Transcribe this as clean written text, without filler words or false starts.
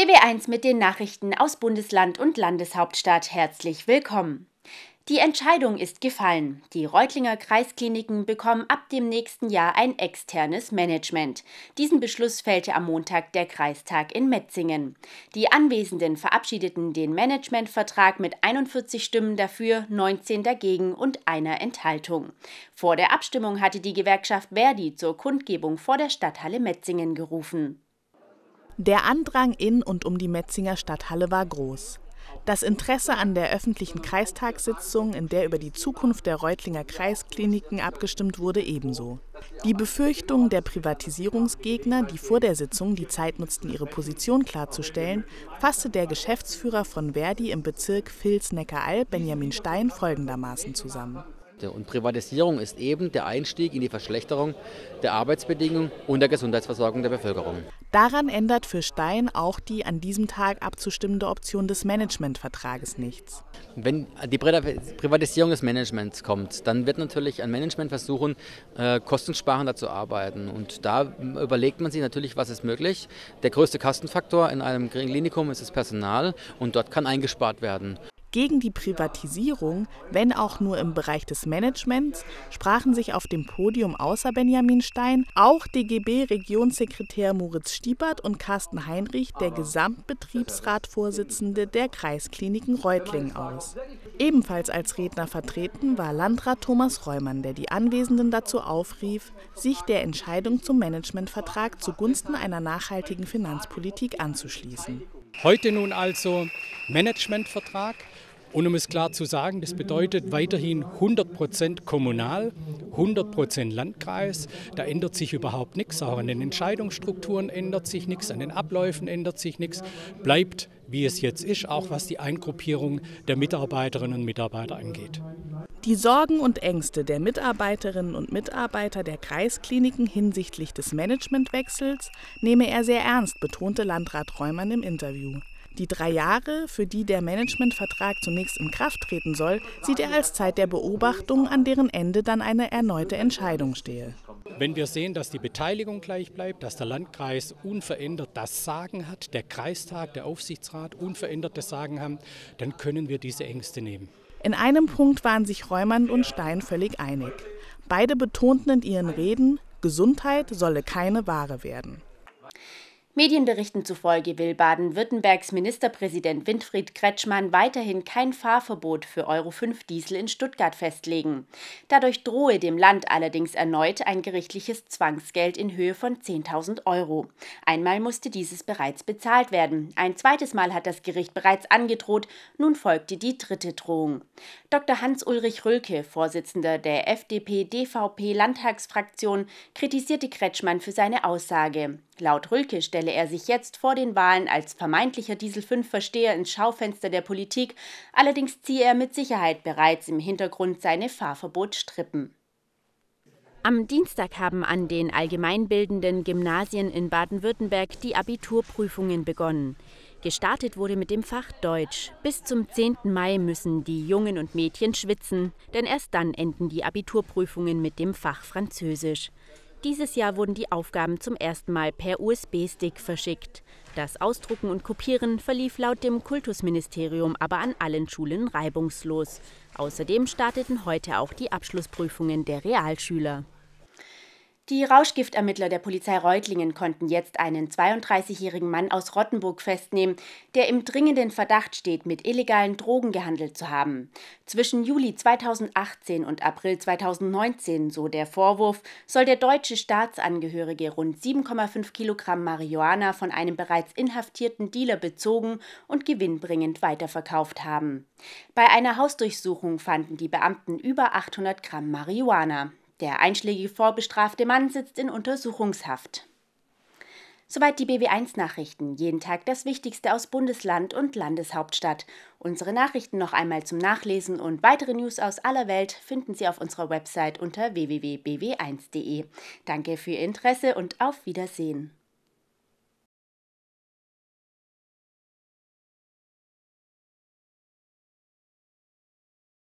BW1 mit den Nachrichten aus Bundesland und Landeshauptstadt. Herzlich willkommen. Die Entscheidung ist gefallen. Die Reutlinger Kreiskliniken bekommen ab dem nächsten Jahr ein externes Management. Diesen Beschluss fällte am Montag der Kreistag in Metzingen. Die Anwesenden verabschiedeten den Managementvertrag mit 41 Stimmen dafür, 19 dagegen und einer Enthaltung. Vor der Abstimmung hatte die Gewerkschaft ver.di zur Kundgebung vor der Stadthalle Metzingen gerufen. Der Andrang in und um die Metzinger Stadthalle war groß. Das Interesse an der öffentlichen Kreistagssitzung, in der über die Zukunft der Reutlinger Kreiskliniken abgestimmt wurde, ebenso. Die Befürchtung der Privatisierungsgegner, die vor der Sitzung die Zeit nutzten, ihre Position klarzustellen, fasste der Geschäftsführer von ver.di im Bezirk Vils-Neckaralb, Benjamin Stein, folgendermaßen zusammen. Und Privatisierung ist eben der Einstieg in die Verschlechterung der Arbeitsbedingungen und der Gesundheitsversorgung der Bevölkerung. Daran ändert für Stein auch die an diesem Tag abzustimmende Option des Managementvertrages nichts. Wenn die Privatisierung des Managements kommt, dann wird natürlich ein Management versuchen, kostensparender zu arbeiten. Und da überlegt man sich natürlich, was ist möglich. Der größte Kostenfaktor in einem Klinikum ist das Personal und dort kann eingespart werden. Gegen die Privatisierung, wenn auch nur im Bereich des Managements, sprachen sich auf dem Podium außer Benjamin Stein auch DGB-Regionssekretär Moritz Stiepert und Carsten Heinrich, der Gesamtbetriebsratvorsitzende der Kreiskliniken Reutlingen, aus. Ebenfalls als Redner vertreten war Landrat Thomas Reumann, der die Anwesenden dazu aufrief, sich der Entscheidung zum Managementvertrag zugunsten einer nachhaltigen Finanzpolitik anzuschließen. Heute nun also Managementvertrag. Und um es klar zu sagen, das bedeutet weiterhin 100% kommunal, 100% Landkreis. Da ändert sich überhaupt nichts. Auch an den Entscheidungsstrukturen ändert sich nichts, an den Abläufen ändert sich nichts. Bleibt, wie es jetzt ist, auch was die Eingruppierung der Mitarbeiterinnen und Mitarbeiter angeht. Die Sorgen und Ängste der Mitarbeiterinnen und Mitarbeiter der Kreiskliniken hinsichtlich des Managementwechsels nehme er sehr ernst, betonte Landrat Reumann im Interview. Die 3 Jahre, für die der Managementvertrag zunächst in Kraft treten soll, sieht er als Zeit der Beobachtung, an deren Ende dann eine erneute Entscheidung stehe. Wenn wir sehen, dass die Beteiligung gleich bleibt, dass der Landkreis unverändert das Sagen hat, der Kreistag, der Aufsichtsrat unverändert das Sagen haben, dann können wir diese Ängste nehmen. In einem Punkt waren sich Reumann und Stein völlig einig. Beide betonten in ihren Reden, Gesundheit solle keine Ware werden. Medienberichten zufolge will Baden-Württembergs Ministerpräsident Winfried Kretschmann weiterhin kein Fahrverbot für Euro-5-Diesel in Stuttgart festlegen. Dadurch drohe dem Land allerdings erneut ein gerichtliches Zwangsgeld in Höhe von 10.000 €. Einmal musste dieses bereits bezahlt werden. Ein zweites Mal hat das Gericht bereits angedroht. Nun folgte die dritte Drohung. Dr. Hans-Ulrich Rülke, Vorsitzender der FDP-DVP-Landtagsfraktion, kritisierte Kretschmann für seine Aussage. Laut Rülke stelle er sich jetzt vor den Wahlen als vermeintlicher Diesel-5-Versteher ins Schaufenster der Politik, allerdings ziehe er mit Sicherheit bereits im Hintergrund seine Fahrverbotsstrippen. Am Dienstag haben an den allgemeinbildenden Gymnasien in Baden-Württemberg die Abiturprüfungen begonnen. Gestartet wurde mit dem Fach Deutsch. Bis zum 10. Mai müssen die Jungen und Mädchen schwitzen, denn erst dann enden die Abiturprüfungen mit dem Fach Französisch. Dieses Jahr wurden die Aufgaben zum ersten Mal per USB-Stick verschickt. Das Ausdrucken und Kopieren verlief laut dem Kultusministerium aber an allen Schulen reibungslos. Außerdem starteten heute auch die Abschlussprüfungen der Realschüler. Die Rauschgiftermittler der Polizei Reutlingen konnten jetzt einen 32-jährigen Mann aus Rottenburg festnehmen, der im dringenden Verdacht steht, mit illegalen Drogen gehandelt zu haben. Zwischen Juli 2018 und April 2019, so der Vorwurf, soll der deutsche Staatsangehörige rund 7,5 Kilogramm Marihuana von einem bereits inhaftierten Dealer bezogen und gewinnbringend weiterverkauft haben. Bei einer Hausdurchsuchung fanden die Beamten über 800 Gramm Marihuana. Der einschlägige vorbestrafte Mann sitzt in Untersuchungshaft. Soweit die BW1-Nachrichten. Jeden Tag das Wichtigste aus Bundesland und Landeshauptstadt. Unsere Nachrichten noch einmal zum Nachlesen und weitere News aus aller Welt finden Sie auf unserer Website unter www.bw1.de. Danke für Ihr Interesse und auf Wiedersehen.